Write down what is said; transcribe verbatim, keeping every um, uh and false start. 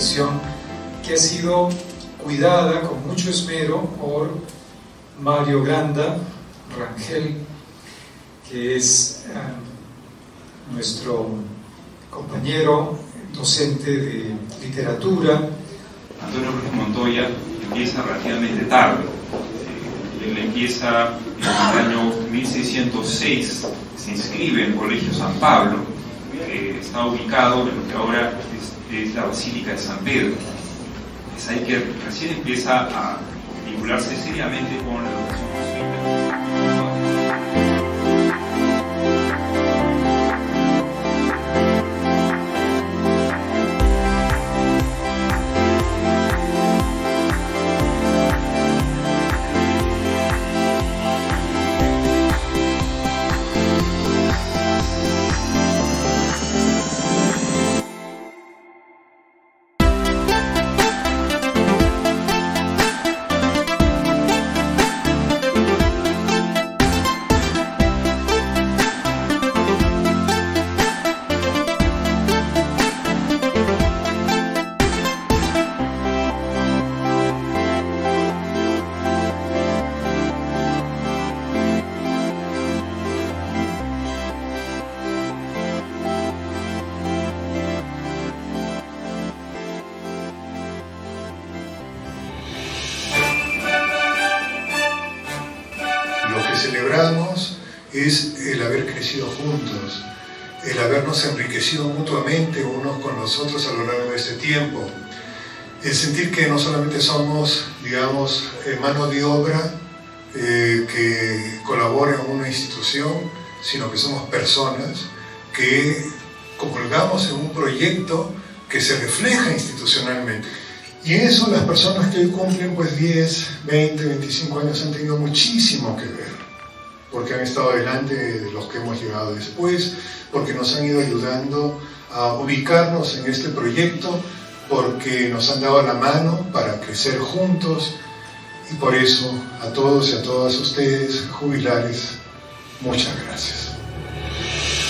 colección que ha sido cuidada con mucho esmero por Mario Granda Rangel, que es uh, nuestro compañero docente de literatura. Antonio Cruz Montoya empieza relativamente tarde. Él empieza en el año mil seiscientos seis, se inscribe en el Colegio San Pablo, que está ubicado en lo que ahora es, es la Basílica de San Pedro. Es ahí que recién empieza a vincularse seriamente con la educación jesuita. Celebramos es el haber crecido juntos, el habernos enriquecido mutuamente unos con los otros a lo largo de este tiempo, el sentir que no solamente somos, digamos, mano de obra eh, que colabora en una institución, sino que somos personas que comulgamos en un proyecto que se refleja institucionalmente. Y en eso las personas que hoy cumplen pues diez, veinte, veinticinco años han tenido muchísimo que ver, porque han estado delante de los que hemos llegado después, porque nos han ido ayudando a ubicarnos en este proyecto, porque nos han dado la mano para crecer juntos, y por eso a todos y a todas ustedes, jubilares, muchas gracias.